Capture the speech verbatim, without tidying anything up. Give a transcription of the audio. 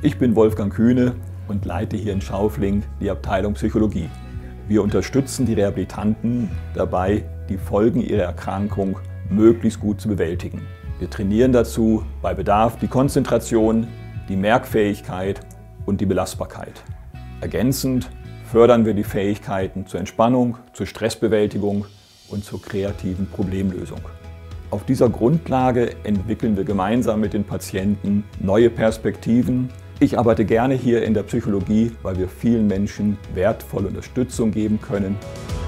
Ich bin Wolfgang Kühne und leite hier in Schaufling die Abteilung Psychologie. Wir unterstützen die Rehabilitanten dabei, die Folgen ihrer Erkrankung möglichst gut zu bewältigen. Wir trainieren dazu bei Bedarf die Konzentration, die Merkfähigkeit und die Belastbarkeit. Ergänzend fördern wir die Fähigkeiten zur Entspannung, zur Stressbewältigung und zur kreativen Problemlösung. Auf dieser Grundlage entwickeln wir gemeinsam mit den Patienten neue Perspektiven. Ich arbeite gerne hier in der Psychologie, weil wir vielen Menschen wertvolle Unterstützung geben können.